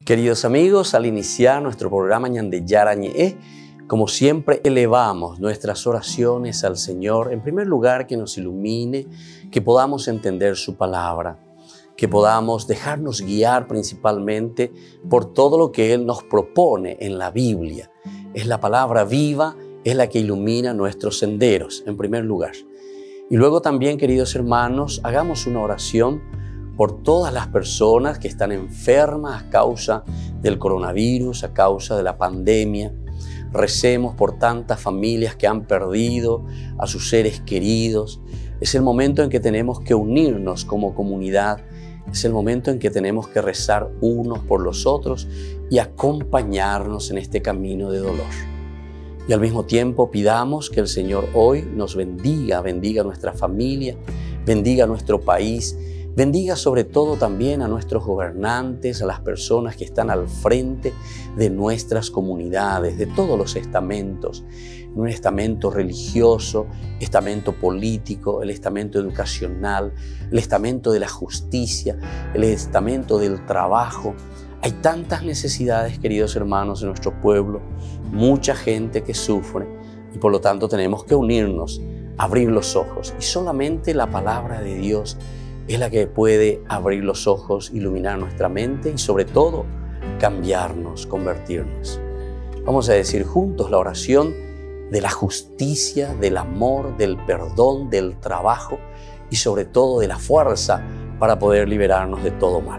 Queridos amigos, al iniciar nuestro programa Ñande Yarañe, como siempre elevamos nuestras oraciones al Señor, en primer lugar que nos ilumine, que podamos entender su palabra, que podamos dejarnos guiar principalmente por todo lo que Él nos propone en la Biblia. Es la palabra viva, es la que ilumina nuestros senderos, en primer lugar. Y luego también, queridos hermanos, hagamos una oración por todas las personas que están enfermas a causa del coronavirus, a causa de la pandemia. Recemos por tantas familias que han perdido a sus seres queridos. Es el momento en que tenemos que unirnos como comunidad. Es el momento en que tenemos que rezar unos por los otros y acompañarnos en este camino de dolor. Y al mismo tiempo pidamos que el Señor hoy nos bendiga, bendiga a nuestra familia, bendiga a nuestro país, bendiga sobre todo también a nuestros gobernantes, a las personas que están al frente de nuestras comunidades, de todos los estamentos, un estamento religioso, estamento político, el estamento educacional, el estamento de la justicia, el estamento del trabajo. Hay tantas necesidades, queridos hermanos, en nuestro pueblo, mucha gente que sufre y por lo tanto tenemos que unirnos, abrir los ojos y solamente la palabra de Dios es la que puede abrir los ojos, iluminar nuestra mente y sobre todo cambiarnos, convertirnos. Vamos a decir juntos la oración de la justicia, del amor, del perdón, del trabajo y sobre todo de la fuerza para poder liberarnos de todo mal.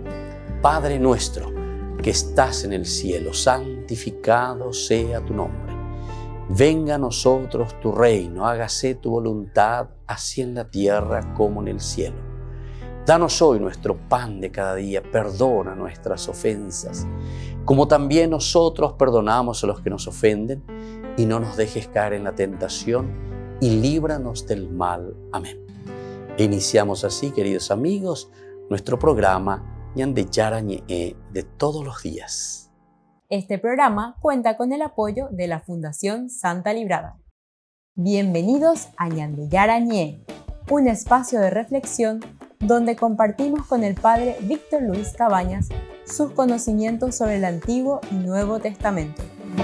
Padre nuestro que estás en el cielo, santificado sea tu nombre. Venga a nosotros tu reino, hágase tu voluntad, así en la tierra como en el cielo. Danos hoy nuestro pan de cada día, perdona nuestras ofensas, como también nosotros perdonamos a los que nos ofenden, y no nos dejes caer en la tentación, y líbranos del mal. Amén. E iniciamos así, queridos amigos, nuestro programa Ñande Yarañe de todos los días. Este programa cuenta con el apoyo de la Fundación Santa Librada. Bienvenidos a Ñande Yarañe, un espacio de reflexión donde compartimos con el Padre Víctor Luis Cabañas sus conocimientos sobre el Antiguo y Nuevo Testamento.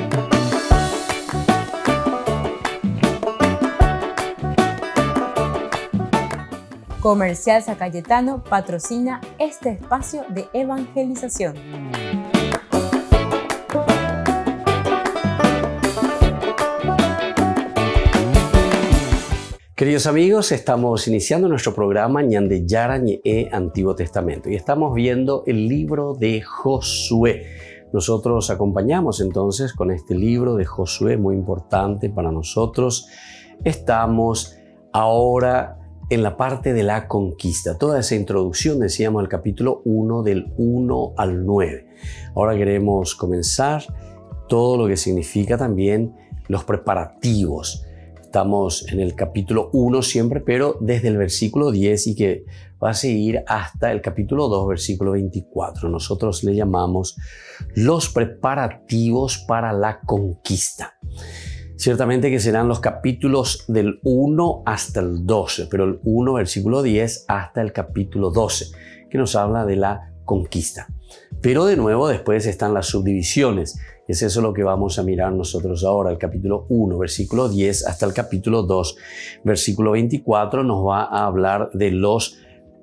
Comercial San Cayetano patrocina este espacio de evangelización. Queridos amigos, estamos iniciando nuestro programa Ñande Yarañe Antiguo Testamento y estamos viendo el libro de Josué. Nosotros acompañamos entonces con este libro de Josué, muy importante para nosotros. Estamos ahora en la parte de la conquista. Toda esa introducción, decíamos, el capítulo 1 del 1 al 9. Ahora queremos comenzar todo lo que significa también los preparativos. Estamos en el capítulo 1 siempre, pero desde el versículo 10 y que va a seguir hasta el capítulo 2, versículo 24. Nosotros le llamamos los preparativos para la conquista. Ciertamente que serán los capítulos del 1 hasta el 12, pero el 1, versículo 10 hasta el capítulo 12, que nos habla de la conquista. Pero de nuevo después están las subdivisiones. Es eso lo que vamos a mirar nosotros ahora. El capítulo 1, versículo 10 hasta el capítulo 2, versículo 24 nos va a hablar de los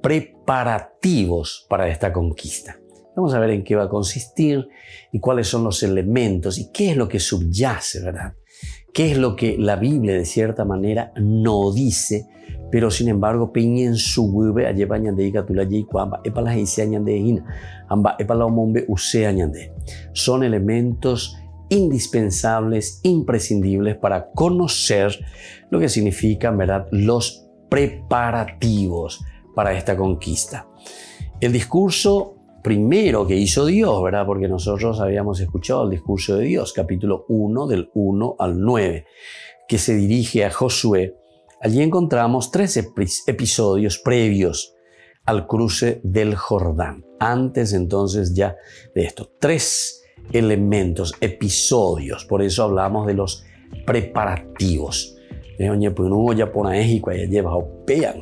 preparativos para esta conquista. Vamos a ver en qué va a consistir y cuáles son los elementos y qué es lo que subyace, ¿verdad? ¿Qué es lo que la Biblia de cierta manera no dice, pero sin embargo piñen su hueve allá ñande catula y cuamba epala isia ñande hina amba epala mombe usea ñande. Son elementos indispensables, imprescindibles para conocer lo que significan, ¿verdad?, los preparativos para esta conquista. El discurso primero que hizo Dios, ¿verdad? Porque nosotros habíamos escuchado el discurso de Dios, capítulo 1 del 1 al 9, que se dirige a Josué. Allí encontramos 3 episodios previos al cruce del Jordán. Antes entonces ya de esto, 3 elementos, episodios. Por eso hablamos de los preparativos.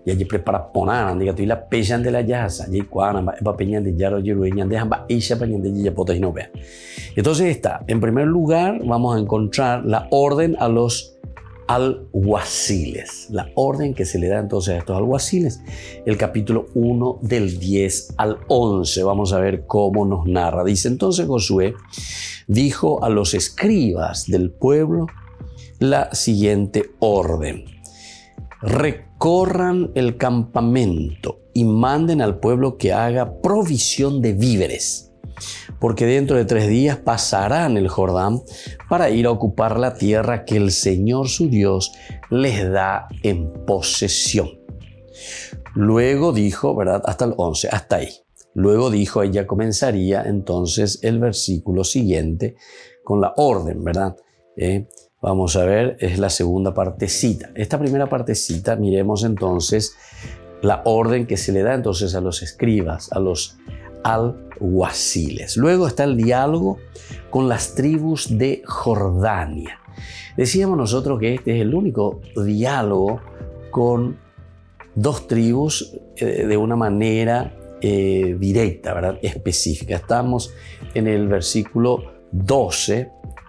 y allí prepara ponar, diga tú y la pejan de la yasa, y cuana, va peñan de yaro, yerueñan, dejan va isha peñan de yapotas y no vean. Entonces está, en primer lugar, vamos a encontrar la orden a los alguaciles, la orden que se le da entonces a estos alguaciles. El capítulo 1 del 10 al 11, vamos a ver cómo nos narra. Dice, entonces Josué dijo a los escribas del pueblo la siguiente orden: recorran el campamento y manden al pueblo que haga provisión de víveres, porque dentro de 3 días pasarán el Jordán para ir a ocupar la tierra que el Señor su Dios les da en posesión. Luego dijo, ¿verdad? Hasta el 11, hasta ahí. Luego dijo, ella comenzaría entonces el versículo siguiente con la orden, ¿verdad? Vamos a ver, es la segunda partecita. Esta primera partecita, miremos entonces la orden que se le da entonces a los escribas, a los alguaciles. Luego está el diálogo con las tribus de Jordania. Decíamos nosotros que este es el único diálogo con 2 tribus de una manera directa, ¿verdad? Específica. Estamos en el versículo 12,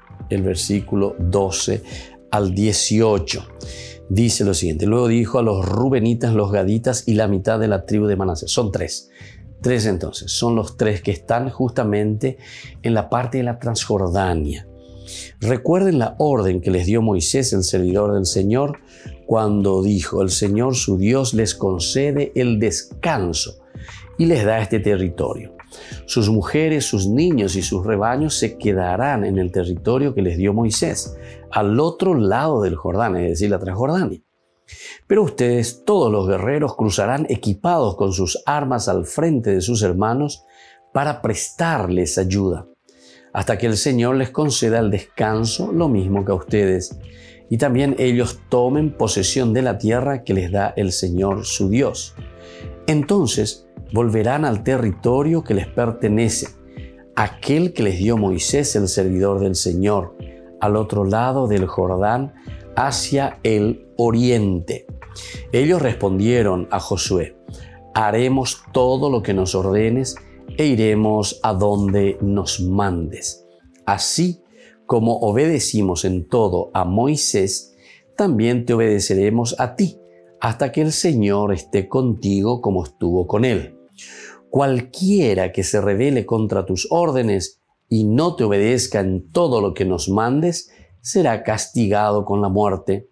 al 18. Dice lo siguiente: luego dijo a los rubenitas, los gaditas y la mitad de la tribu de Manasés. Son 3 entonces, son los 3 que están justamente en la parte de la Transjordania. Recuerden la orden que les dio Moisés, el servidor del Señor, cuando dijo: el Señor su Dios les concede el descanso y les da este territorio. Sus mujeres, sus niños y sus rebaños se quedarán en el territorio que les dio Moisés, al otro lado del Jordán, es decir, la Transjordania. Pero ustedes, todos los guerreros, cruzarán equipados con sus armas al frente de sus hermanos para prestarles ayuda, hasta que el Señor les conceda el descanso, lo mismo que a ustedes, y también ellos tomen posesión de la tierra que les da el Señor su Dios. Entonces volverán al territorio que les pertenece, aquel que les dio Moisés, el servidor del Señor, al otro lado del Jordán, hacia el oriente. Ellos respondieron a Josué: haremos todo lo que nos ordenes e iremos a donde nos mandes. Así como obedecimos en todo a Moisés, también te obedeceremos a ti, hasta que el Señor esté contigo como estuvo con él. Cualquiera que se rebele contra tus órdenes y no te obedezca en todo lo que nos mandes, será castigado con la muerte.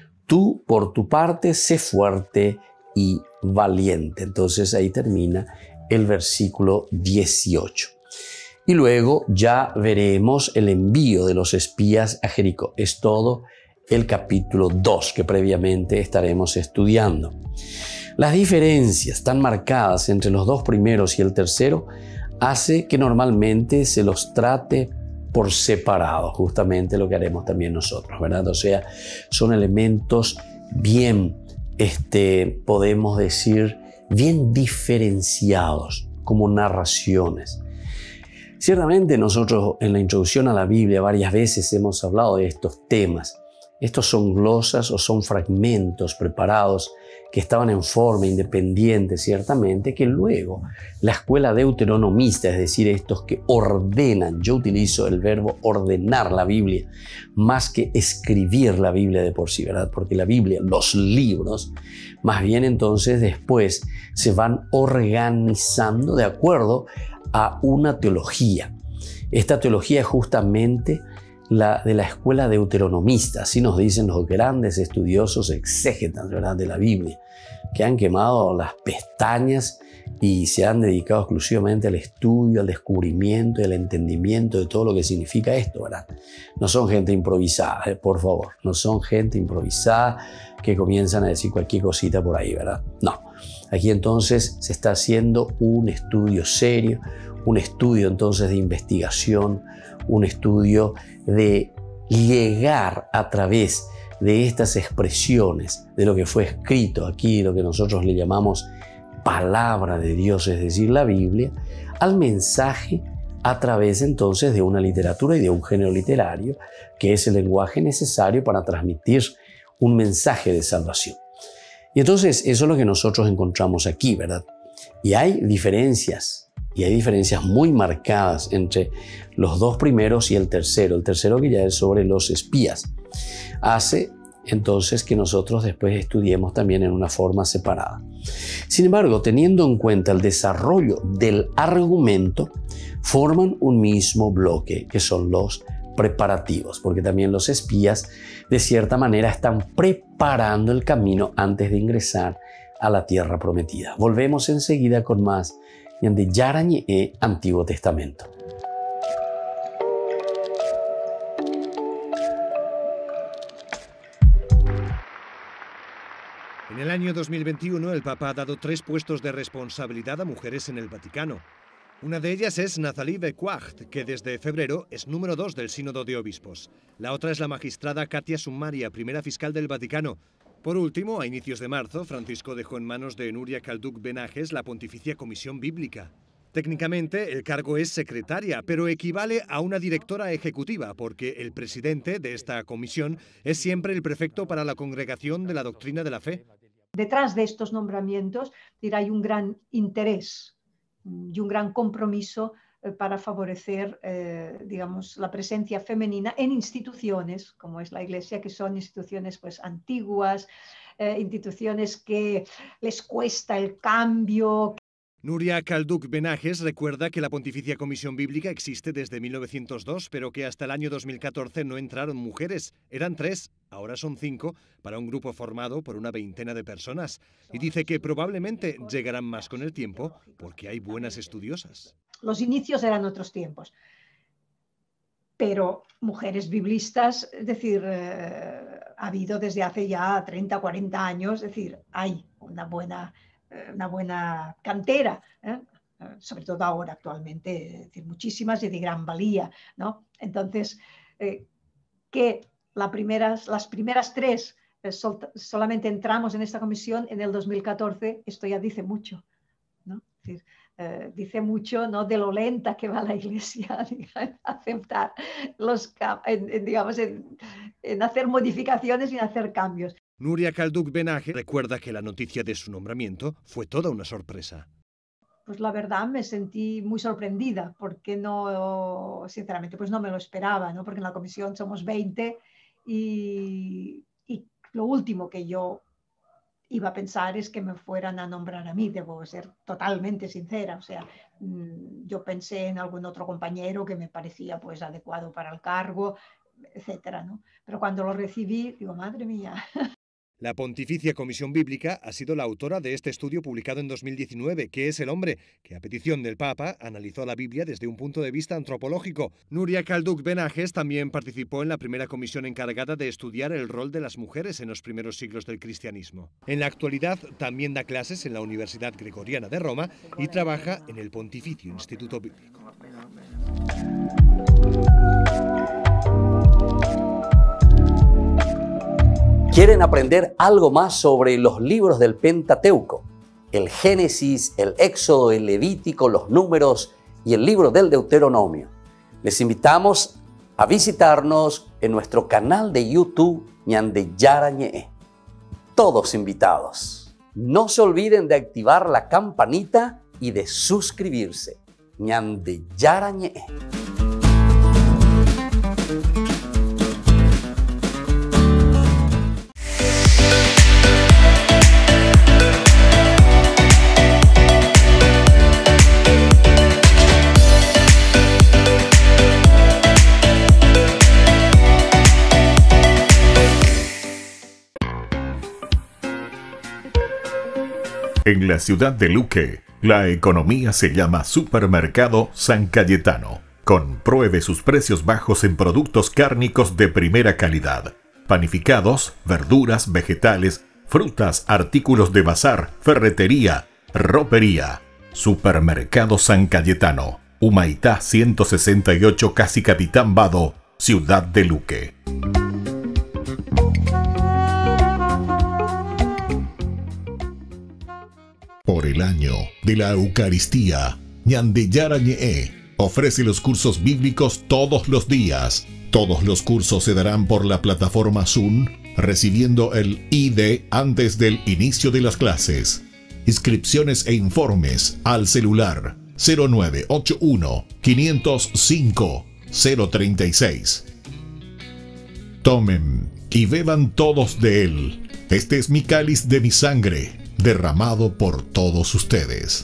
Tú, por tu parte, sé fuerte y valiente. Entonces ahí termina el versículo 18. Y luego ya veremos el envío de los espías a Jericó. Es todo el capítulo 2 que previamente estaremos estudiando. Las diferencias tan marcadas entre los 2 primeros y el tercero hace que normalmente se los trate por separado, justamente lo que haremos también nosotros, ¿verdad? O sea, son elementos bien, podemos decir, bien diferenciados como narraciones. Ciertamente nosotros en la introducción a la Biblia varias veces hemos hablado de estos temas. Estos son glosas o son fragmentos preparados que estaban en forma independiente, ciertamente, que luego la escuela deuteronomista, es decir, estos que ordenan, yo utilizo el verbo ordenar la Biblia, más que escribir la Biblia de por sí, ¿verdad? Porque la Biblia, los libros, más bien entonces después se van organizando de acuerdo a una teología. Esta teología es justamente la de la escuela deuteronomista, así nos dicen los grandes estudiosos exégetas, ¿verdad?, de la Biblia, que han quemado las pestañas y se han dedicado exclusivamente al estudio, al descubrimiento y al entendimiento de todo lo que significa esto, ¿verdad? No son gente improvisada, por favor, no son gente improvisada que comienzan a decir cualquier cosita por ahí, ¿verdad? No, aquí entonces se está haciendo un estudio serio, un estudio entonces de investigación, un estudio de llegar a través de estas expresiones de lo que fue escrito aquí, lo que nosotros le llamamos palabra de Dios, es decir, la Biblia, al mensaje a través entonces de una literatura y de un género literario que es el lenguaje necesario para transmitir un mensaje de salvación. Y entonces eso es lo que nosotros encontramos aquí, ¿verdad? Y hay diferencias muy marcadas entre los dos primeros y el tercero que ya es sobre los espías. Hace entonces que nosotros después estudiemos también en una forma separada. Sin embargo, teniendo en cuenta el desarrollo del argumento, forman un mismo bloque que son los preparativos, porque también los espías de cierta manera están preparando el camino antes de ingresar a la tierra prometida. Volvemos enseguida con más Ñande Yarañe Antiguo Testamento. En el año 2021, el Papa ha dado 3 puestos de responsabilidad a mujeres en el Vaticano. Una de ellas es Nathalie Becquart, que desde febrero es número 2 del Sínodo de Obispos. La otra es la magistrada Katia Summaria, primera fiscal del Vaticano. Por último, a inicios de marzo, Francisco dejó en manos de Nuria Calduch Benajes la Pontificia Comisión Bíblica. Técnicamente, el cargo es secretaria, pero equivale a una directora ejecutiva, porque el presidente de esta comisión es siempre el prefecto para la Congregación de la Doctrina de la Fe. Detrás de estos nombramientos hay un gran interés y un gran compromiso para favorecer, digamos, la presencia femenina en instituciones como es la Iglesia, que son instituciones pues antiguas, instituciones que les cuesta el cambio. Nuria Calduch Benajes recuerda que la Pontificia Comisión Bíblica existe desde 1902, pero que hasta el año 2014 no entraron mujeres. Eran 3, ahora son 5, para un grupo formado por una veintena de personas. Y dice que probablemente llegarán más con el tiempo porque hay buenas estudiosas. Los inicios eran otros tiempos, pero mujeres biblistas, es decir, ha habido desde hace ya 30, 40 años, es decir, hay una buena cantera, sobre todo ahora actualmente, es decir, muchísimas y de gran valía, ¿no? Entonces, que las primeras 3 solamente entramos en esta comisión en el 2014, esto ya dice mucho, ¿no? Es decir, dice mucho, ¿no?, de lo lenta que va la Iglesia en aceptar en hacer modificaciones y en hacer cambios. Nuria Calduch Benajes recuerda que la noticia de su nombramiento fue toda una sorpresa. Pues la verdad me sentí muy sorprendida porque no, sinceramente, pues no me lo esperaba, ¿no? Porque en la comisión somos 20 y lo último que yo iba a pensar es que me fueran a nombrar a mí, debo ser totalmente sincera. O sea, yo pensé en algún otro compañero que me parecía pues adecuado para el cargo, etcétera, ¿no? Pero cuando lo recibí, digo, madre mía. La Pontificia Comisión Bíblica ha sido la autora de este estudio publicado en 2019, que es el hombre que, a petición del Papa, analizó la Biblia desde un punto de vista antropológico. Nuria Calduch Benajes también participó en la primera comisión encargada de estudiar el rol de las mujeres en los primeros siglos del cristianismo. En la actualidad también da clases en la Universidad Gregoriana de Roma y trabaja en el Pontificio Instituto Bíblico. ¿Quieren aprender algo más sobre los libros del Pentateuco? El Génesis, el Éxodo, el Levítico, los Números y el libro del Deuteronomio. Les invitamos a visitarnos en nuestro canal de YouTube Ñande Yarañe. Todos invitados. No se olviden de activar la campanita y de suscribirse. Ñande Yarañe. En la ciudad de Luque, la economía se llama Supermercado San Cayetano. Compruebe sus precios bajos en productos cárnicos de primera calidad. Panificados, verduras, vegetales, frutas, artículos de bazar, ferretería, ropería. Supermercado San Cayetano, Humaitá 168, Casi Capitán Vado, ciudad de Luque. Por el año de la Eucaristía, Ñande Yarañe ofrece los cursos bíblicos todos los días. Todos los cursos se darán por la plataforma Zoom recibiendo el ID antes del inicio de las clases. Inscripciones e informes al celular 0981 505 036. Tomen y beban todos de él. Este es mi cáliz de mi sangre, derramado por todos ustedes.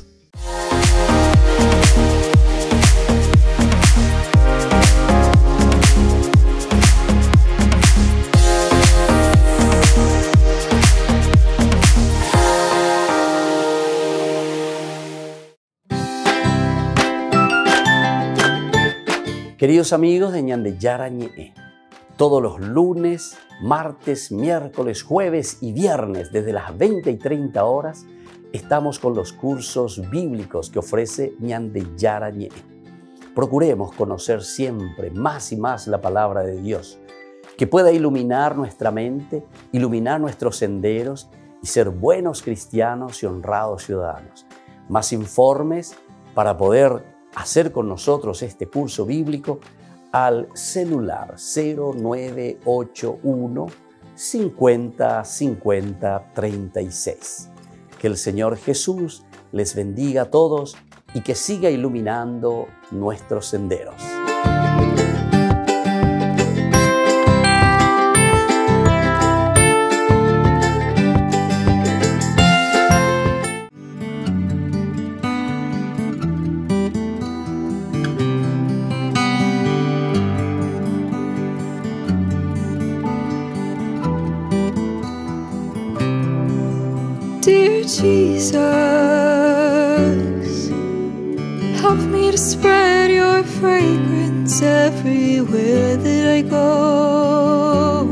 Queridos amigos de Ñande Yarañe, todos los lunes, martes, miércoles, jueves y viernes desde las 20 y 30 horas estamos con los cursos bíblicos que ofrece Ñande Yarañe. Procuremos conocer siempre más y más la palabra de Dios, que pueda iluminar nuestra mente, iluminar nuestros senderos y ser buenos cristianos y honrados ciudadanos. Más informes para poder hacer con nosotros este curso bíblico al celular 0981 50 50 36. Que el Señor Jesús les bendiga a todos y que siga iluminando nuestros senderos. Dear Jesus, help me to spread your fragrance everywhere that I go.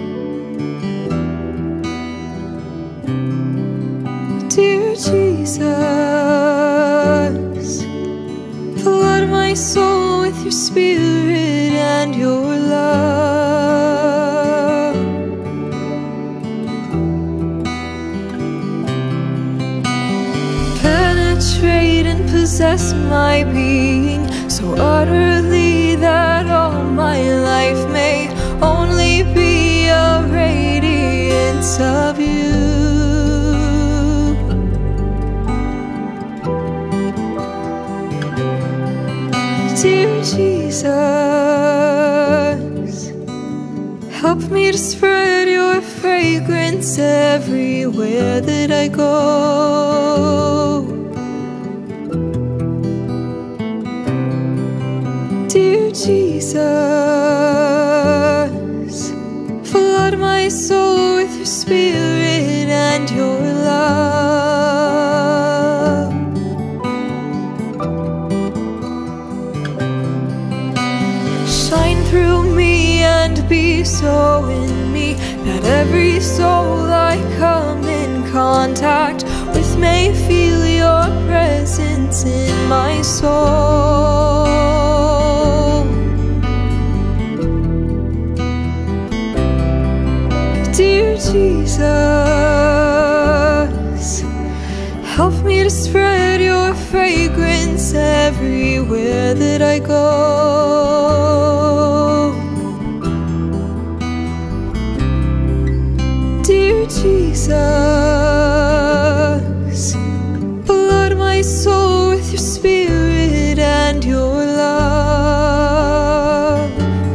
Dear Jesus, flood my soul with your spirit and your love. Possess my being so utterly that all my life may only be a radiance of you. Dear Jesus, help me to spread your fragrance everywhere that I go. Dear Jesus, flood my soul with your spirit and your love. Shine through me and be so in me that every soul I come in contact with may feel your presence in my soul. Dear Jesus, help me to spread your fragrance everywhere that I go. Dear Jesus, flood my soul with your spirit and your love.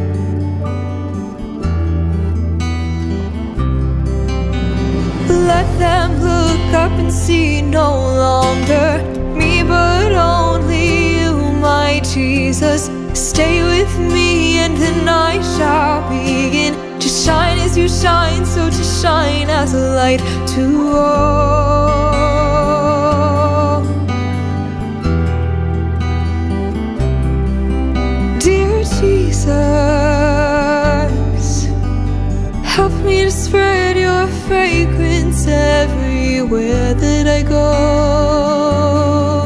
Let them look up and see no longer me, but only you, my Jesus. Stay with me and then I shall begin to shine as you shine, so to shine as a light to all. Dear Jesus, help me to spread your fragrance everywhere that I go.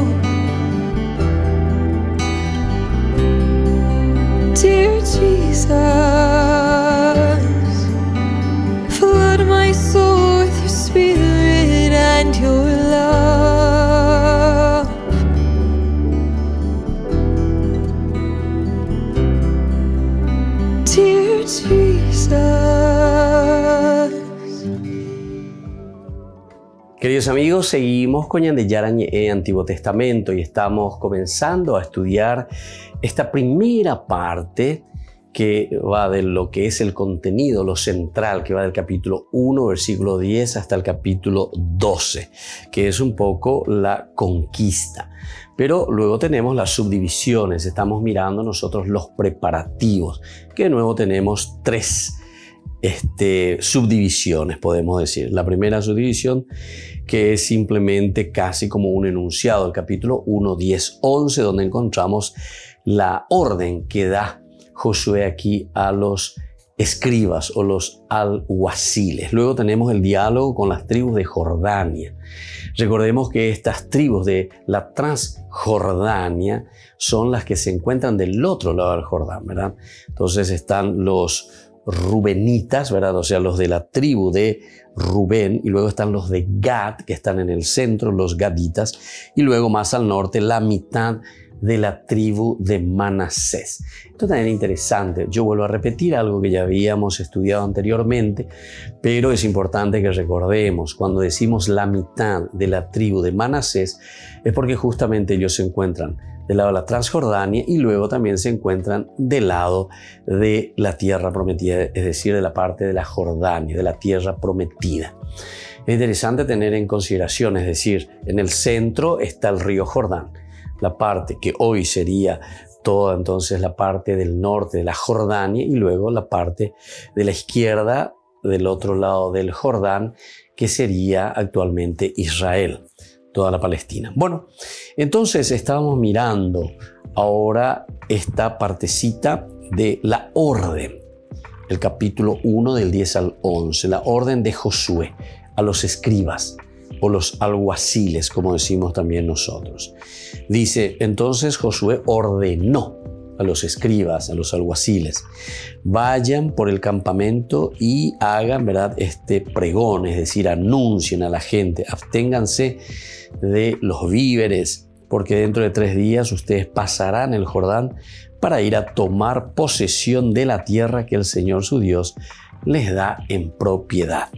Dear Jesus, flood my soul with your spirit and your love. Dear Jesus, Queridos amigos, seguimos con Ñande Yarañe Antiguo Testamento y estamos comenzando a estudiar esta primera parte que va de lo que es el contenido, lo central, que va del capítulo 1, versículo 10 hasta el capítulo 12, que es un poco la conquista. Pero luego tenemos las subdivisiones, estamos mirando nosotros los preparativos, que de nuevo tenemos tres subdivisiones, podemos decir. La primera subdivisión, que es simplemente casi como un enunciado, el capítulo 1, 10, 11, donde encontramos la orden que da Josué aquí a los escribas o los alguaciles. Luego tenemos el diálogo con las tribus de Jordania. Recordemos que estas tribus de la Transjordania son las que se encuentran del otro lado del Jordán, ¿verdad? Entonces están los rubenitas, ¿verdad? O sea, los de la tribu de Rubén, y luego están los de Gad, que están en el centro, los gaditas, y luego más al norte la mitad de la tribu de Manasés. Esto también es interesante. Yo vuelvo a repetir algo que ya habíamos estudiado anteriormente, pero es importante que recordemos, cuando decimos la mitad de la tribu de Manasés, es porque justamente ellos se encuentran del lado de la Transjordania y luego también se encuentran del lado de la tierra prometida, es decir, de la parte de la Jordania, de la tierra prometida. Es interesante tener en consideración, es decir, en el centro está el río Jordán, la parte que hoy sería toda entonces la parte del norte de la Jordania y luego la parte de la izquierda del otro lado del Jordán, que sería actualmente Israel, toda la Palestina. Bueno, entonces estábamos mirando ahora esta partecita de la orden, el capítulo 1 del 10 al 11, la orden de Josué a los escribas o los alguaciles, como decimos también nosotros. Dice, entonces Josué ordenó a los escribas, a los alguaciles, vayan por el campamento y hagan, ¿verdad?, este pregón, es decir, anuncien a la gente, absténganse de los víveres, porque dentro de 3 días ustedes pasarán el Jordán para ir a tomar posesión de la tierra que el Señor su Dios les da en propiedad.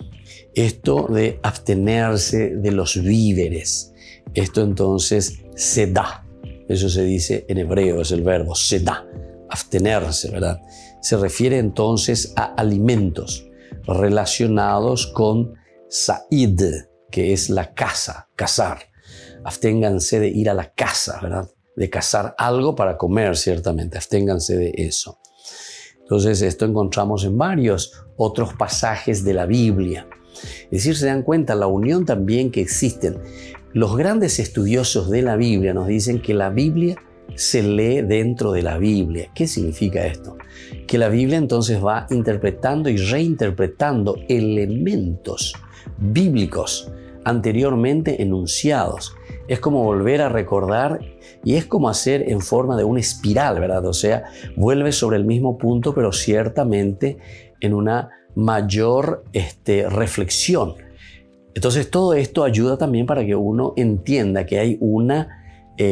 Esto de abstenerse de los víveres, esto entonces se da. Eso se dice en hebreo, es el verbo se da, abstenerse, ¿verdad? Se refiere entonces a alimentos relacionados con sa'id, que es la caza, cazar. Absténganse de ir a la caza, ¿verdad? De cazar algo para comer, ciertamente. Absténganse de eso. Entonces, esto encontramos en varios otros pasajes de la Biblia. Es decir, se dan cuenta la unión también que existen. Los grandes estudiosos de la Biblia nos dicen que la Biblia se lee dentro de la Biblia. ¿Qué significa esto? Que la Biblia entonces va interpretando y reinterpretando elementos bíblicos anteriormente enunciados. Es como volver a recordar y es como hacer en forma de una espiral, ¿verdad? O sea, vuelve sobre el mismo punto, pero ciertamente en una mayor reflexión. Entonces todo esto ayuda también para que uno entienda que hay una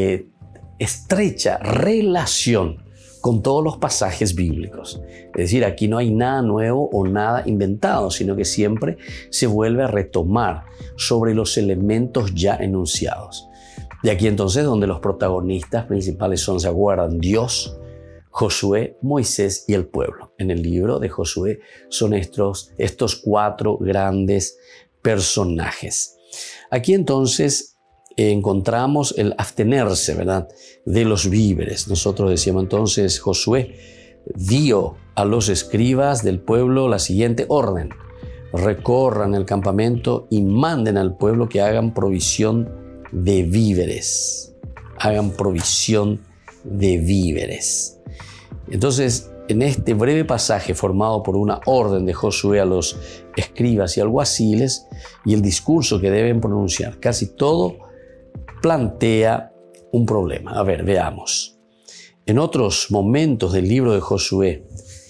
estrecha relación con todos los pasajes bíblicos. Es decir, aquí no hay nada nuevo o nada inventado, sino que siempre se vuelve a retomar sobre los elementos ya enunciados. De aquí entonces donde los protagonistas principales son, ¿se acuerdan? Dios, Josué, Moisés y el pueblo. En el libro de Josué son estos 4 grandes personajes. Aquí entonces encontramos el abstenerse, ¿verdad?, de los víveres. Nosotros decíamos entonces, Josué dio a los escribas del pueblo la siguiente orden: recorran el campamento y manden al pueblo que hagan provisión de víveres. Hagan provisión de víveres. Entonces, en este breve pasaje formado por una orden de Josué a los escribas y alguaciles y el discurso que deben pronunciar, casi todo plantea un problema. A ver, veamos. En otros momentos del libro de Josué,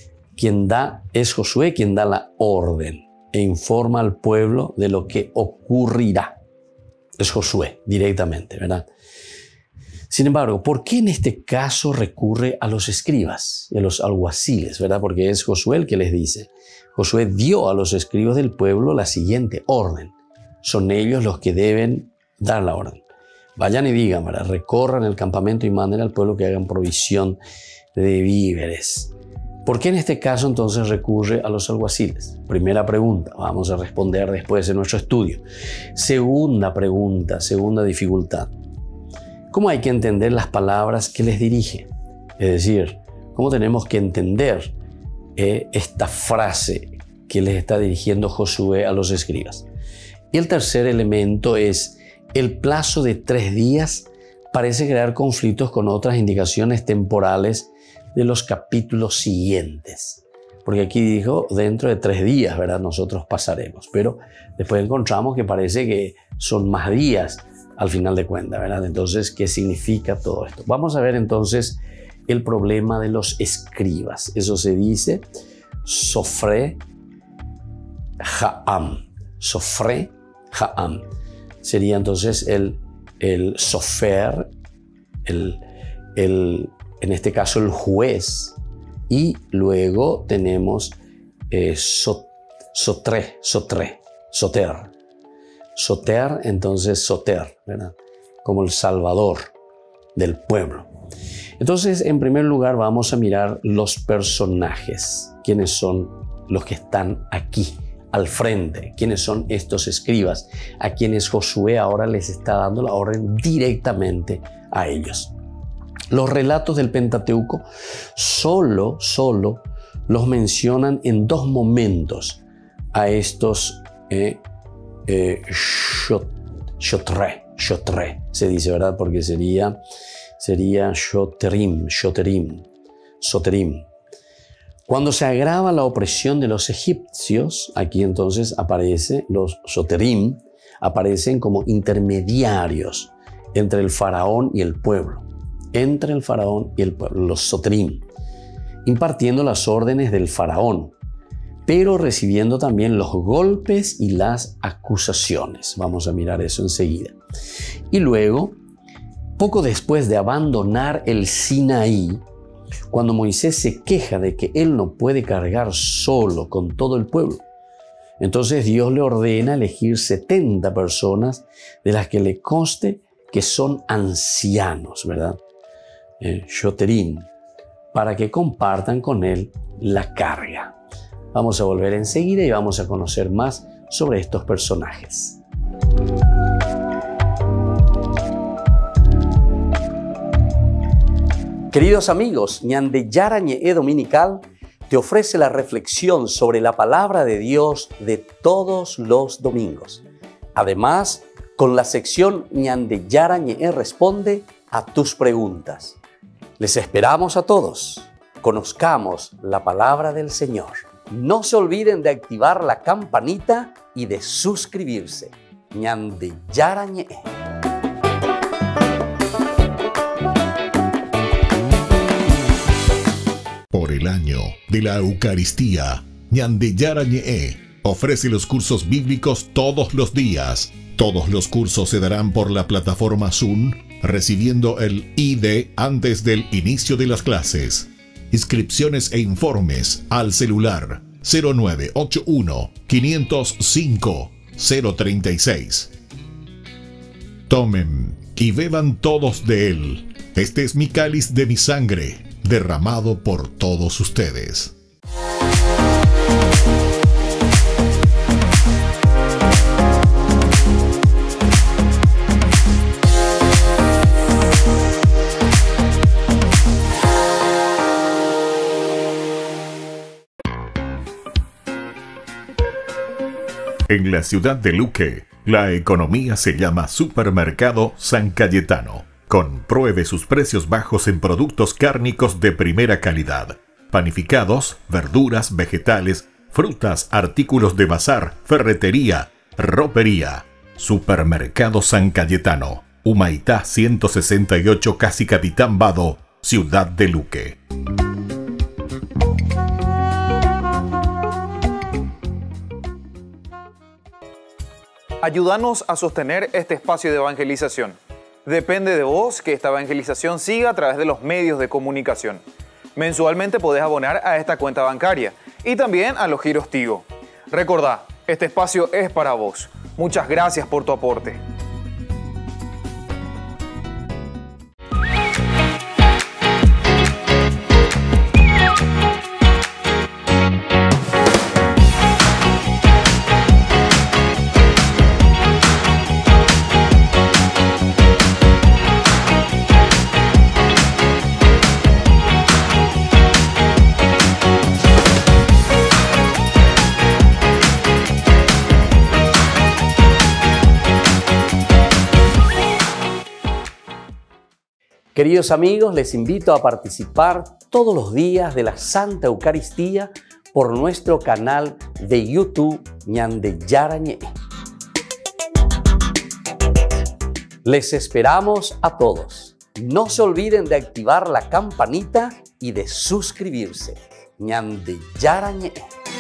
es Josué quien da la orden e informa al pueblo de lo que ocurrirá. Es Josué directamente, ¿verdad? Sin embargo, ¿por qué en este caso recurre a los escribas y a los alguaciles, ¿verdad? Porque es Josué el que les dice. Josué dio a los escribas del pueblo la siguiente orden: son ellos los que deben dar la orden. Vayan y digan, ¿verdad? Recorran el campamento y manden al pueblo que hagan provisión de víveres. ¿Por qué en este caso entonces recurre a los alguaciles? Primera pregunta, vamos a responder después de nuestro estudio. Segunda pregunta, segunda dificultad. ¿Cómo hay que entender las palabras que les dirige? Es decir, ¿cómo tenemos que entender esta frase que les está dirigiendo Josué a los escribas? Y el tercer elemento es el plazo de 3 días parece crear conflictos con otras indicaciones temporales de los capítulos siguientes. Porque aquí dijo dentro de 3 días, ¿verdad? Nosotros pasaremos. Pero después encontramos que parece que son más días al final de cuentas, ¿verdad? Entonces, ¿qué significa todo esto? Vamos a ver entonces el problema de los escribas. Eso se dice Sofre Ha'am. Sofre Ha'am. Sería entonces el sofer, en este caso el juez, y luego tenemos soter, entonces soter, ¿verdad? Como el salvador del pueblo. Entonces, en primer lugar, vamos a mirar los personajes. ¿Quiénes son los que están aquí al frente? ¿Quiénes son estos escribas a quienes Josué ahora les está dando la orden directamente a ellos? Los relatos del Pentateuco solo los mencionan en 2 momentos a estos shotre, se dice, ¿verdad? Porque sería soterim. Cuando se agrava la opresión de los egipcios, aquí entonces los soterim, aparecen como intermediarios entre el faraón y el pueblo. Los soterim, impartiendo las órdenes del faraón, pero recibiendo también los golpes y las acusaciones. Vamos a mirar eso enseguida. Y luego, poco después de abandonar el Sinaí, cuando Moisés se queja de que él no puede cargar solo con todo el pueblo, entonces Dios le ordena elegir 70 personas de las que le conste que son ancianos, ¿verdad? Shoterín, para que compartan con él la carga. Vamos a volver enseguida y vamos a conocer más sobre estos personajes. Queridos amigos, Ñande Yarañe Dominical te ofrece la reflexión sobre la palabra de Dios de todos los domingos. Además, con la sección Ñande Yarañe responde a tus preguntas. Les esperamos a todos. Conozcamos la palabra del Señor. No se olviden de activar la campanita y de suscribirse. Ñande Yarañe. Por el año de la Eucaristía, Ñande Yarañe ofrece los cursos bíblicos todos los días. Todos los cursos se darán por la plataforma Zoom, recibiendo el ID antes del inicio de las clases. Inscripciones e informes al celular 0981 505 036. Tomen y beban todos de él. Este es mi cáliz de mi sangre, derramado por todos ustedes. En la ciudad de Luque, la economía se llama Supermercado San Cayetano. Compruebe sus precios bajos en productos cárnicos de primera calidad. Panificados, verduras, vegetales, frutas, artículos de bazar, ferretería, ropería. Supermercado San Cayetano. Humaitá 168, Casi Capitán Vado, ciudad de Luque. Ayúdanos a sostener este espacio de evangelización. Depende de vos que esta evangelización siga a través de los medios de comunicación. Mensualmente podés abonar a esta cuenta bancaria y también a los giros Tigo. Recordá, este espacio es para vos. Muchas gracias por tu aporte. Queridos amigos, les invito a participar todos los días de la Santa Eucaristía por nuestro canal de YouTube Ñande Yarañé. Les esperamos a todos. No se olviden de activar la campanita y de suscribirse. Ñande Yarañé.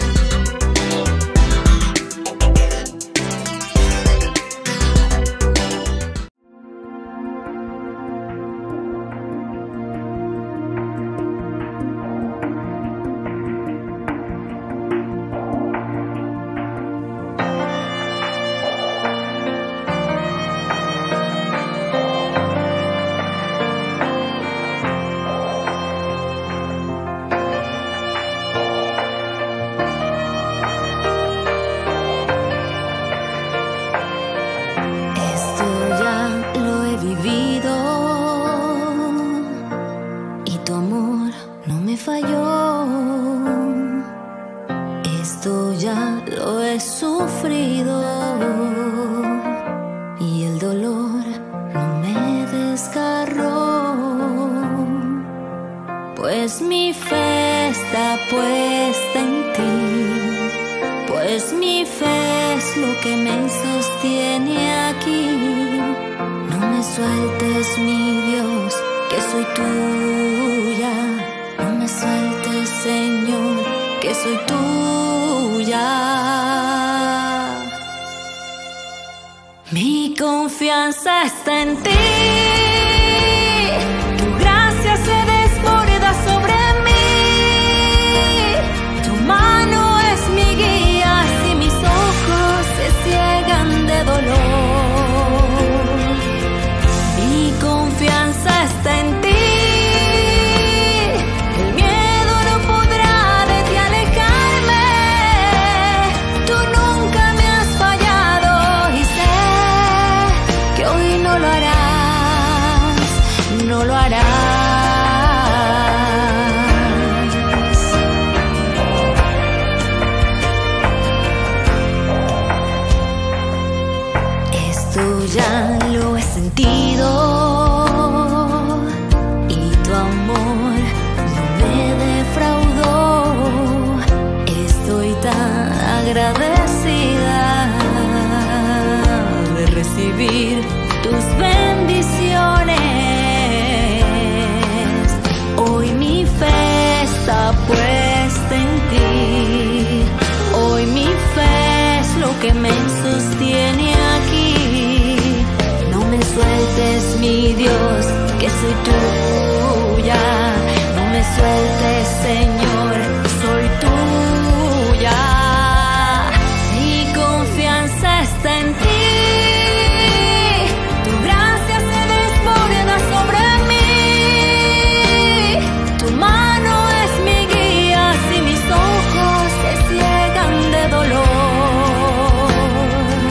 Esto ya lo he sufrido y el dolor no me desgarró, pues mi fe está puesta en ti, pues mi fe es lo que me sostiene aquí. No me sueltes, mi Dios, que soy tuya, no me sueltes, Señor, que soy tuya. Mi confianza está en ti, tu gracia se desborda sobre mí, tu mano es mi guía si mis ojos se ciegan de dolor. Mi confianza está en ti. No lo harás. Esto ya lo he sentido y tu amor no me defraudó. Estoy tan agradecida de recibir tus bendiciones. Hoy mi fe está puesta en ti, hoy mi fe es lo que me sostiene aquí. No me sueltes, mi Dios, que soy tuya, no me sueltes, Señor, soy tuya. Mi confianza está en ti.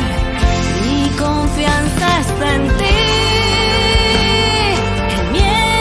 Está en ti, el miedo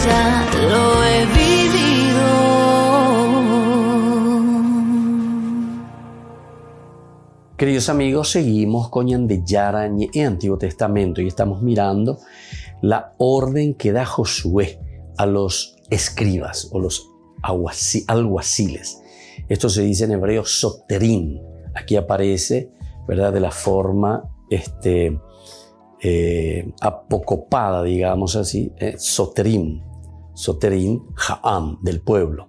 ya lo he vivido. Queridos amigos, seguimos con Ñande Yarañe en Antiguo Testamento y estamos mirando la orden que da Josué a los escribas o los alguaciles. Esto se dice en hebreo soterín. Aquí aparece, ¿verdad?, de la forma apocopada, digamos así, soterín. Soterín Ha'am, del pueblo.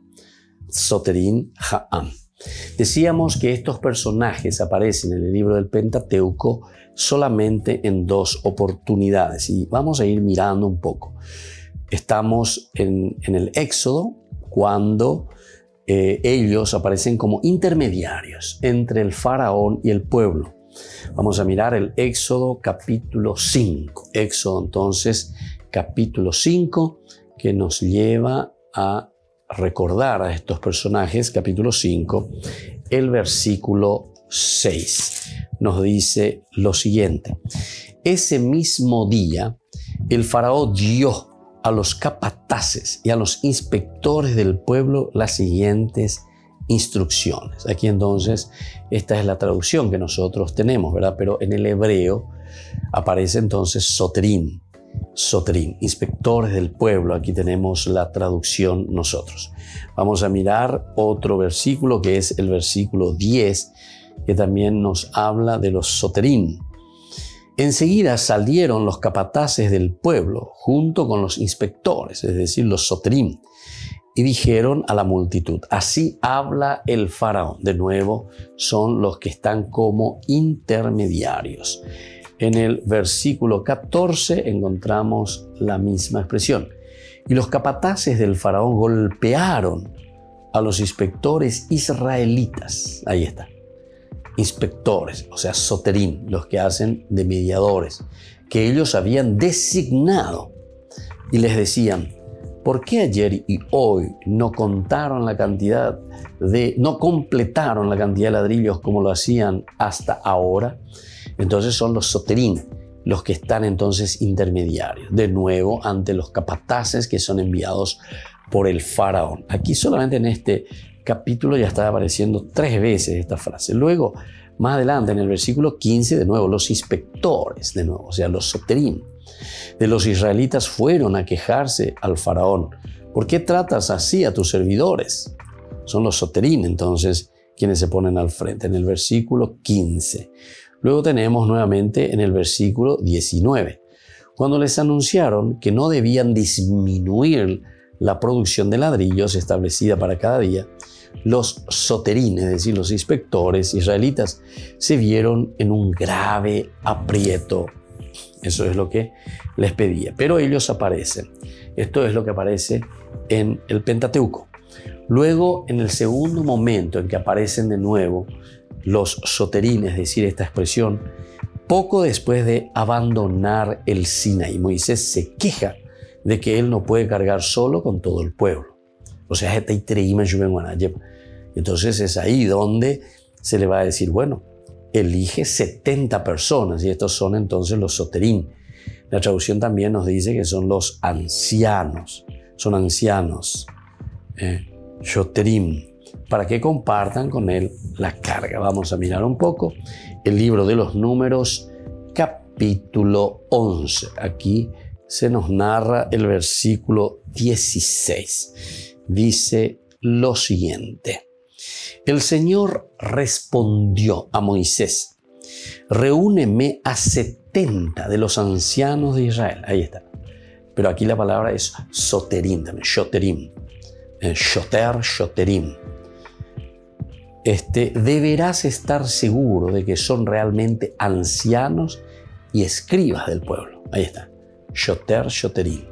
Soterín Ha'am. Decíamos que estos personajes aparecen en el libro del Pentateuco solamente en 2 oportunidades y vamos a ir mirando un poco. Estamos en el Éxodo cuando ellos aparecen como intermediarios entre el faraón y el pueblo. Vamos a mirar el Éxodo capítulo 5. Éxodo entonces capítulo 5 que nos lleva a recordar a estos personajes, capítulo 5, el versículo 6. Nos dice lo siguiente: ese mismo día el faraón dio a los capataces y a los inspectores del pueblo las siguientes instrucciones. Aquí entonces esta es la traducción que nosotros tenemos, ¿verdad? Pero en el hebreo aparece entonces soterín. Soterín, inspectores del pueblo. Aquí tenemos la traducción nosotros. Vamos a mirar otro versículo que es el versículo 10, que también nos habla de los soterín. Enseguida salieron los capataces del pueblo junto con los inspectores, es decir, los soterín, y dijeron a la multitud: así habla el faraón. De nuevo, son los que están como intermediarios. En el versículo 14 encontramos la misma expresión. Y los capataces del faraón golpearon a los inspectores israelitas. Ahí está. Inspectores, o sea, soterín, los que hacen de mediadores, que ellos habían designado. Y les decían: ¿por qué ayer y hoy no completaron la cantidad de ladrillos como lo hacían hasta ahora? Entonces son los soterín, los que están entonces intermediarios, de nuevo ante los capataces que son enviados por el faraón. Aquí solamente en este capítulo ya está apareciendo 3 veces esta frase. Luego, más adelante en el versículo 15, de nuevo, los inspectores, de nuevo, o sea, los soterín de los israelitas fueron a quejarse al faraón. ¿Por qué tratas así a tus servidores? Son los soterín, entonces, quienes se ponen al frente, en el versículo 15. Luego tenemos nuevamente en el versículo 19, cuando les anunciaron que no debían disminuir la producción de ladrillos establecida para cada día, los soterín, es decir, los inspectores israelitas, se vieron en un grave aprieto. Eso es lo que les pedía. Pero ellos aparecen. Esto es lo que aparece en el Pentateuco. Luego, en el segundo momento en que aparecen de nuevo los soterín, es decir, esta expresión, poco después de abandonar el Sinaí, Moisés se queja de que él no puede cargar solo con todo el pueblo. O sea, entonces es ahí donde se le va a decir, bueno, elige 70 personas y estos son entonces los soterín. La traducción también nos dice que son los ancianos, son ancianos, soterín, para que compartan con él la carga. Vamos a mirar un poco el libro de los Números, capítulo 11. Aquí se nos narra el versículo 16. Dice lo siguiente: el Señor respondió a Moisés: reúneme a 70 de los ancianos de Israel. Ahí está. Pero aquí la palabra es soterín también, shoterim. Shoterim. Deberás estar seguro de que son realmente ancianos y escribas del pueblo. Ahí está. Shoterim.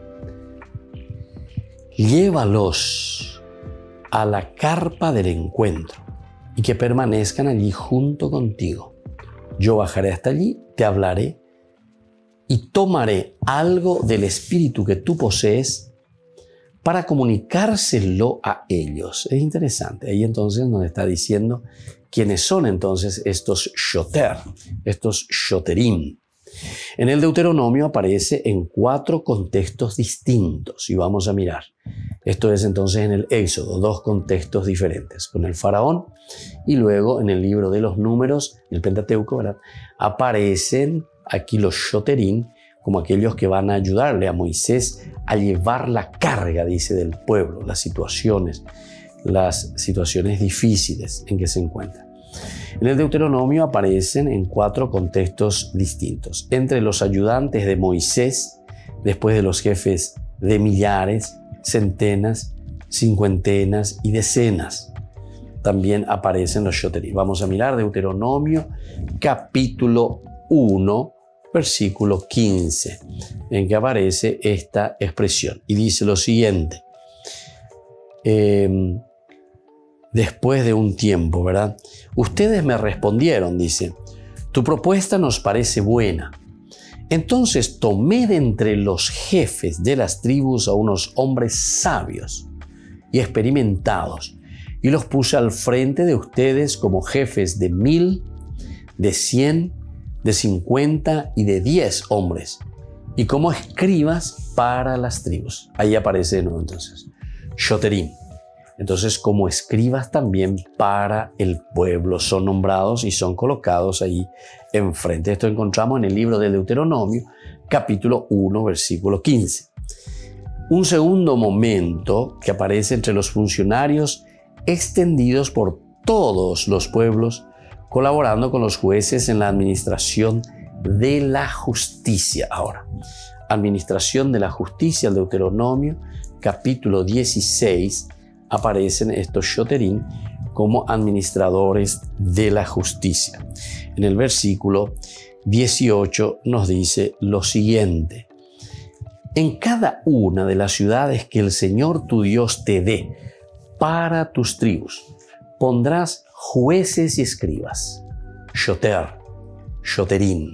Llévalos a la carpa del encuentro y que permanezcan allí junto contigo. Yo bajaré hasta allí, te hablaré y tomaré algo del espíritu que tú posees para comunicárselo a ellos. Es interesante. Ahí entonces nos está diciendo quiénes son entonces estos shoter, estos shoterim. En el Deuteronomio aparece en 4 contextos distintos y vamos a mirar. Esto es entonces en el Éxodo, 2 contextos diferentes, con el faraón y luego en el libro de los números, en el Pentateuco, ¿verdad? Aparecen aquí los shoterim como aquellos que van a ayudarle a Moisés a llevar la carga, dice, del pueblo, las situaciones difíciles en que se encuentra. En el Deuteronomio aparecen en 4 contextos distintos. Entre los ayudantes de Moisés, después de los jefes de millares, centenas, cincuentenas y decenas, también aparecen los shoterim. Vamos a mirar Deuteronomio capítulo 1, versículo 15, en que aparece esta expresión. Y dice lo siguiente. Después de un tiempo, ¿verdad? Ustedes me respondieron, dice, tu propuesta nos parece buena. Entonces tomé de entre los jefes de las tribus a unos hombres sabios y experimentados y los puse al frente de ustedes como jefes de 1000, de 100, de 50 y de 10 hombres y como escribas para las tribus. Ahí aparece de nuevo entonces, shoterim. Entonces, como escribas también para el pueblo, son nombrados y son colocados ahí enfrente. Esto encontramos en el libro de Deuteronomio, capítulo 1, versículo 15. Un segundo momento que aparece entre los funcionarios extendidos por todos los pueblos, colaborando con los jueces en la administración de la justicia. Ahora, administración de la justicia, el Deuteronomio, capítulo 16, aparecen estos shoterim como administradores de la justicia. En el versículo 18 nos dice lo siguiente. En cada una de las ciudades que el Señor tu Dios te dé para tus tribus, pondrás jueces y escribas, shoterim,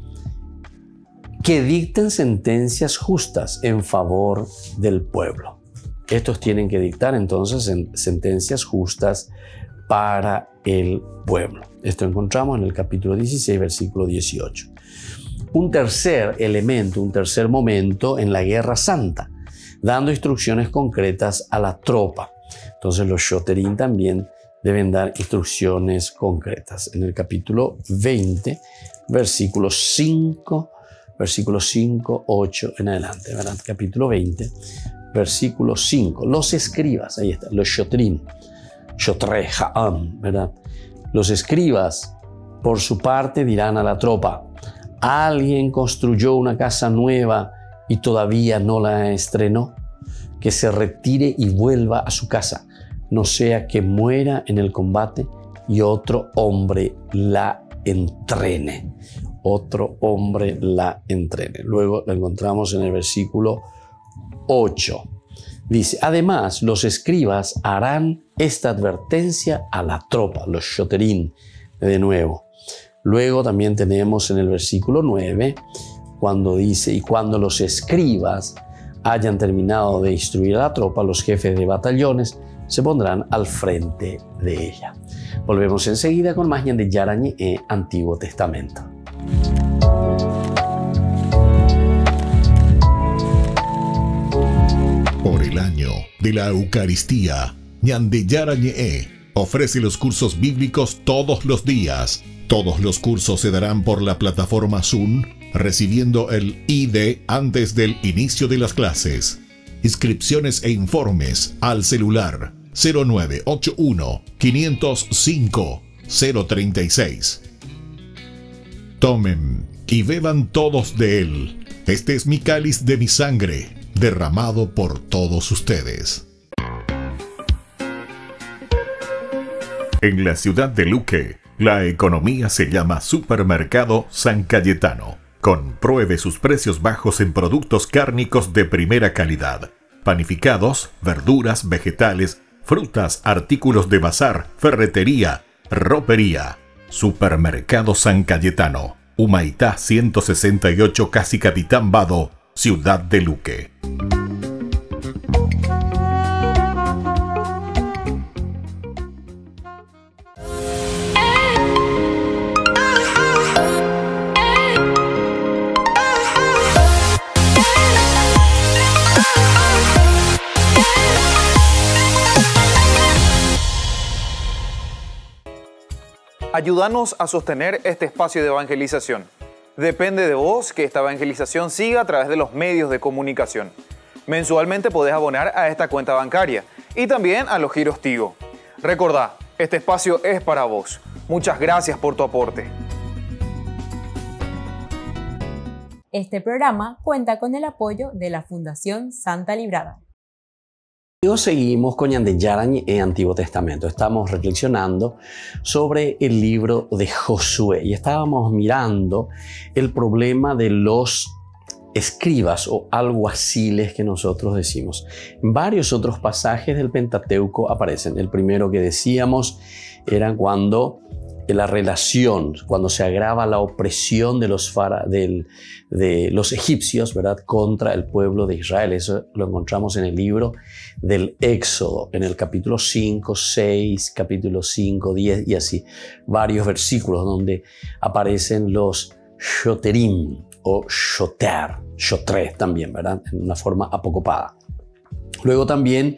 que dicten sentencias justas en favor del pueblo. Estos tienen que dictar entonces sentencias justas para el pueblo. Esto encontramos en el capítulo 16, versículo 18. Un tercer elemento, un tercer momento en la Guerra Santa, dando instrucciones concretas a la tropa. Entonces los shoterim también deben dar instrucciones concretas. En el capítulo 20, versículos 5, 8 en adelante, ¿verdad? Capítulo 20. Versículo 5, los escribas, ahí está, los shoterim, ¿verdad? Los escribas, por su parte, dirán a la tropa, alguien construyó una casa nueva y todavía no la estrenó, que se retire y vuelva a su casa, no sea que muera en el combate y otro hombre la entrene. Otro hombre la entrene. Luego la encontramos en el versículo 8. Dice, además los escribas harán esta advertencia a la tropa, los shoterim, de nuevo. Luego también tenemos en el versículo 9, cuando dice, y cuando los escribas hayan terminado de instruir a la tropa, los jefes de batallones se pondrán al frente de ella. Volvemos enseguida con más Ñan de Yarañé, Antiguo Testamento. Por el año de la Eucaristía, Ñan de Yarañé ofrece los cursos bíblicos todos los días. Todos los cursos se darán por la plataforma Zoom, recibiendo el ID antes del inicio de las clases. Inscripciones e informes al celular 0981 505 036. Tomen y beban todos de él. Este es mi cáliz de mi sangre, derramado por todos ustedes. En la ciudad de Luque, la economía se llama Supermercado San Cayetano. Compruebe sus precios bajos en productos cárnicos de primera calidad. Panificados, verduras, vegetales, frutas, artículos de bazar, ferretería, ropería. Supermercado San Cayetano. Humaitá 168, Casi Capitán Vado, Ciudad de Luque. Ayúdanos a sostener este espacio de evangelización. Depende de vos que esta evangelización siga a través de los medios de comunicación. Mensualmente podés abonar a esta cuenta bancaria y también a los giros Tigo. Recordá, este espacio es para vos. Muchas gracias por tu aporte. Este programa cuenta con el apoyo de la Fundación Santa Librada. Hoy seguimos con Ñande Yarañe en Antiguo Testamento. Estamos reflexionando sobre el libro de Josué y estábamos mirando el problema de los escribas o alguaciles que nosotros decimos. Varios otros pasajes del Pentateuco aparecen. El primero que decíamos era cuando la relación, cuando se agrava la opresión de los egipcios, ¿verdad?, contra el pueblo de Israel. Eso lo encontramos en el libro del Éxodo, en el capítulo 5, 6, capítulo 5, 10 y así. Varios versículos donde aparecen los shoterim o shotres también, ¿verdad?, en una forma apocopada. Luego también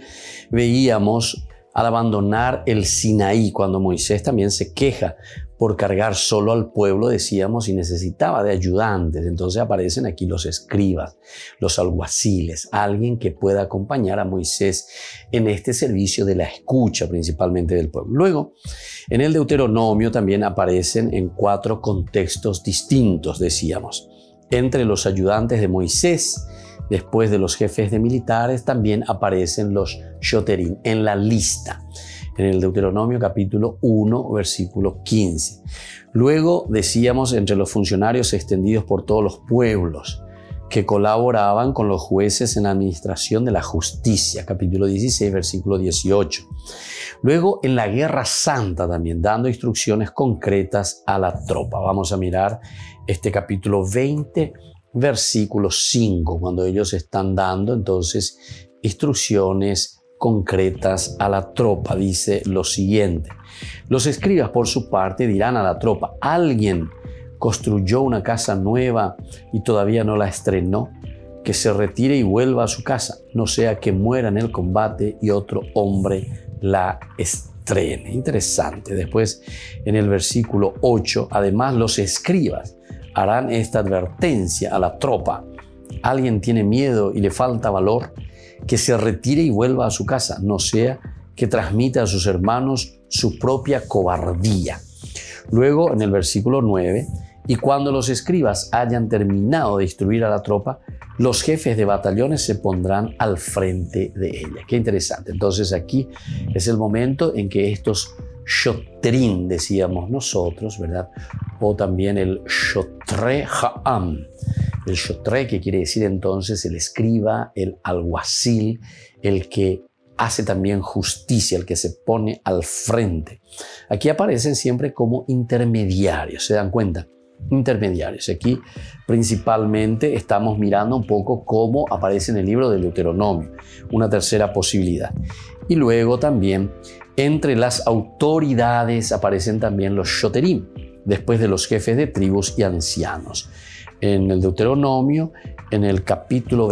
veíamos al abandonar el Sinaí, cuando Moisés también se queja por cargar solo al pueblo, decíamos, y necesitaba de ayudantes. Entonces aparecen aquí los escribas, los alguaciles, alguien que pueda acompañar a Moisés en este servicio de la escucha principalmente del pueblo. Luego, en el Deuteronomio también aparecen en 4 contextos distintos, decíamos. Entre los ayudantes de Moisés, después de los jefes de militares, también aparecen los shoterim en la lista, en el Deuteronomio capítulo 1, versículo 15. Luego decíamos entre los funcionarios extendidos por todos los pueblos que colaboraban con los jueces en la administración de la justicia, capítulo 16, versículo 18. Luego en la Guerra Santa también, dando instrucciones concretas a la tropa. Vamos a mirar este capítulo 20, versículo 5, cuando ellos están dando entonces instrucciones concretas a la tropa. Dice lo siguiente: los escribas por su parte dirán a la tropa: alguien construyó una casa nueva y todavía no la estrenó, que se retire y vuelva a su casa, no sea que muera en el combate y otro hombre la estrene. Interesante. Después en el versículo 8, además los escribas harán esta advertencia a la tropa: alguien tiene miedo y le falta valor, que se retire y vuelva a su casa, no sea que transmita a sus hermanos su propia cobardía. Luego en el versículo 9, y cuando los escribas hayan terminado de instruir a la tropa, los jefes de batallones se pondrán al frente de ella. Qué interesante. Entonces aquí es el momento en que estos shotrim, decíamos nosotros, ¿verdad?, o también el shotre ha'am. El shotre, que quiere decir entonces el escriba, el alguacil, el que hace también justicia, el que se pone al frente. Aquí aparecen siempre como intermediarios, ¿se dan cuenta? Intermediarios. Aquí principalmente estamos mirando un poco cómo aparece en el libro del Deuteronomio, una tercera posibilidad. Y luego también entre las autoridades aparecen también los shoterim, después de los jefes de tribus y ancianos. En el Deuteronomio, en el capítulo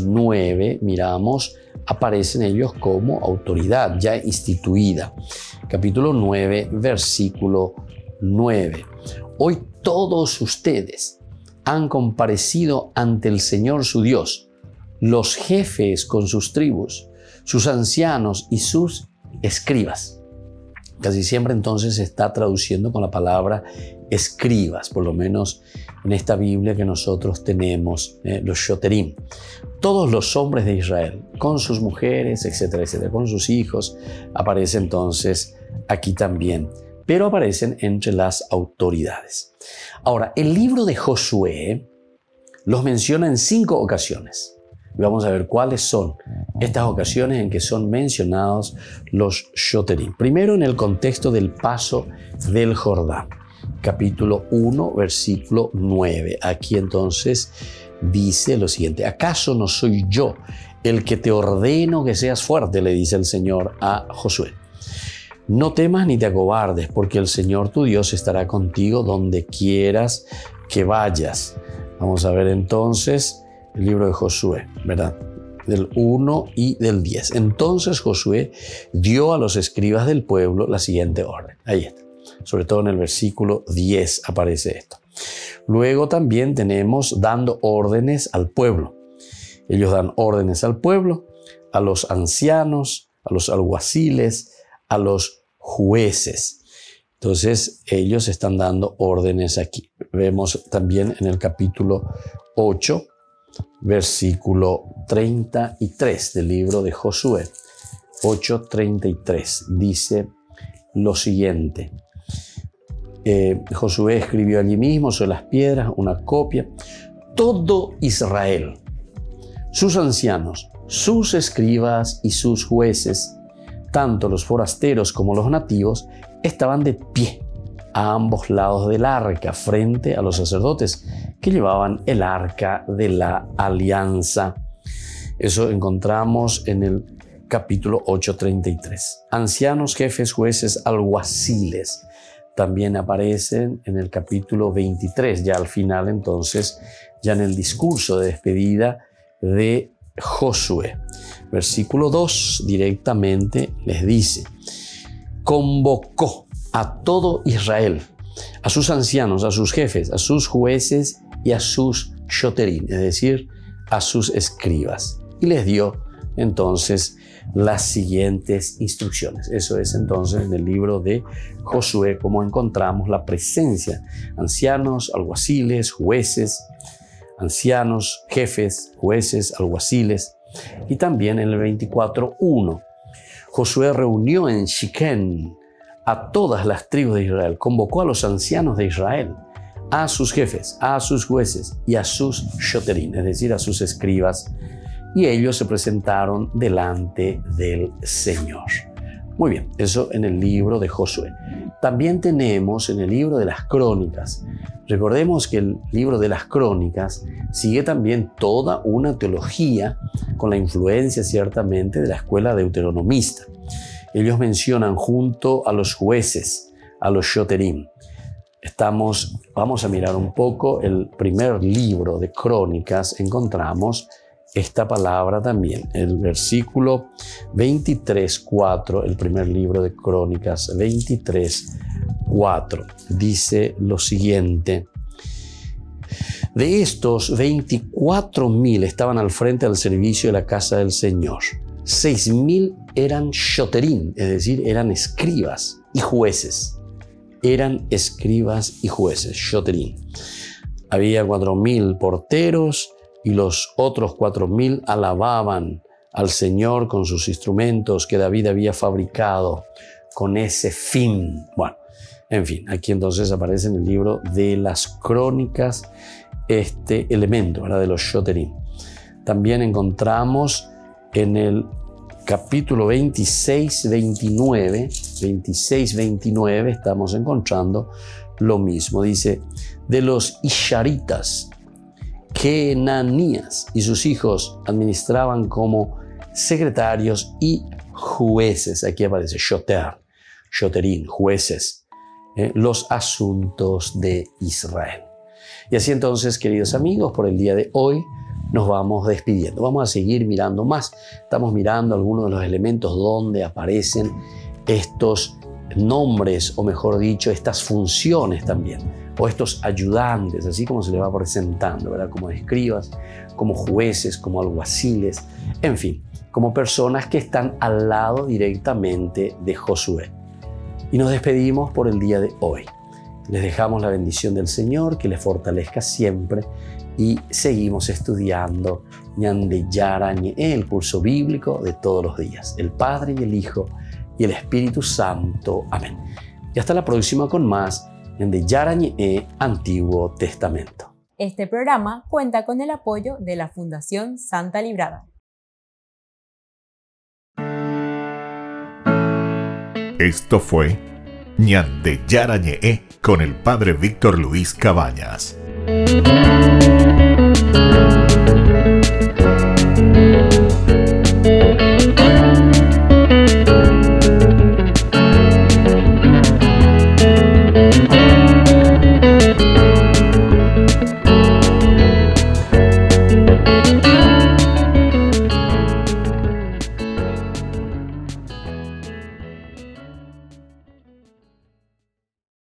29, miramos, aparecen ellos como autoridad ya instituida. Capítulo 9, versículo 9. Hoy todos ustedes han comparecido ante el Señor su Dios, los jefes con sus tribus, sus ancianos y sus escribas. Casi siempre entonces se está traduciendo con la palabra escribas, por lo menos en esta Biblia que nosotros tenemos, los shoterim. Todos los hombres de Israel, con sus mujeres, etcétera, etcétera, con sus hijos, aparece entonces aquí también, pero aparecen entre las autoridades. Ahora, el libro de Josué los menciona en 5 ocasiones. Y vamos a ver cuáles son estas ocasiones en que son mencionados los shoterim. Primero, en el contexto del paso del Jordán. Capítulo 1, versículo 9. Aquí entonces dice lo siguiente: ¿acaso no soy yo el que te ordeno que seas fuerte?, le dice el Señor a Josué. No temas ni te acobardes, porque el Señor tu Dios estará contigo donde quieras que vayas. Vamos a ver entonces el libro de Josué, ¿verdad?, del 1 y del 10. Entonces Josué dio a los escribas del pueblo la siguiente orden. Ahí está. Sobre todo en el versículo 10 aparece esto. Luego también tenemos dando órdenes al pueblo. Ellos dan órdenes al pueblo, a los ancianos, a los alguaciles, a los jueces. Entonces, ellos están dando órdenes aquí. Vemos también en el capítulo 8, versículo 33 del libro de Josué. 8:33 dice lo siguiente. Josué escribió allí mismo sobre las piedras una copia. Todo Israel, sus ancianos, sus escribas y sus jueces, tanto los forasteros como los nativos, estaban de pie a ambos lados del arca, frente a los sacerdotes que llevaban el arca de la alianza. Eso encontramos en el capítulo 8:33. Ancianos, jefes, jueces, alguaciles también aparecen en el capítulo 23, ya al final entonces, ya en el discurso de despedida de Josué. Versículo 2 directamente les dice: convocó a todo Israel, a sus ancianos, a sus jefes, a sus jueces y a sus shoterim, es decir, a sus escribas, y les dio entonces las siguientes instrucciones. Eso es entonces en el libro de Josué como encontramos la presencia: ancianos, alguaciles, jueces, ancianos, jefes, jueces, alguaciles. Y también en el 24:1, Josué reunió en Siquén a todas las tribus de Israel, convocó a los ancianos de Israel, a sus jefes, a sus jueces y a sus shoterim, es decir, a sus escribas, y ellos se presentaron delante del Señor. Muy bien, eso en el libro de Josué. También tenemos en el libro de las Crónicas. Recordemos que el libro de las Crónicas sigue también toda una teología con la influencia ciertamente de la escuela deuteronomista. Ellos mencionan junto a los jueces, a los shoterim. Vamos a mirar un poco el primer libro de Crónicas. Encontramos esta palabra también, el versículo 23:4, el primer libro de Crónicas 23:4, dice lo siguiente: de estos 24,000 estaban al frente del servicio de la casa del Señor. 6,000 eran shoterim, es decir, eran escribas y jueces. Eran escribas y jueces, shoterim. Había 4,000 porteros, y los otros 4,000 alababan al Señor con sus instrumentos que David había fabricado con ese fin. Bueno, en fin, aquí entonces aparece en el libro de las Crónicas este elemento, ¿verdad?, de los shoterim. También encontramos en el capítulo 26-29 estamos encontrando lo mismo. Dice: de los isharitas, Kenanías y sus hijos administraban como secretarios y jueces. Aquí aparece shoterim, jueces, los asuntos de Israel. Y así entonces, queridos amigos, por el día de hoy nos vamos despidiendo. Vamos a seguir mirando más. Estamos mirando algunos de los elementos donde aparecen estos nombres, o mejor dicho, estas funciones también, o estos ayudantes, así como se les va presentando, ¿verdad? Como escribas, como jueces, como alguaciles, en fin, como personas que están al lado directamente de Josué. Y nos despedimos por el día de hoy. Les dejamos la bendición del Señor, que les fortalezca siempre, y seguimos estudiando Ñande Yarañe, el curso bíblico de todos los días. El Padre y el Hijo y el Espíritu Santo. Amén. Y hasta la próxima con más Ñande Yarañe, Antiguo Testamento. Este programa cuenta con el apoyo de la Fundación Santa Librada. Esto fue Ñande Yarañe con el Padre Víctor Luis Cabañas.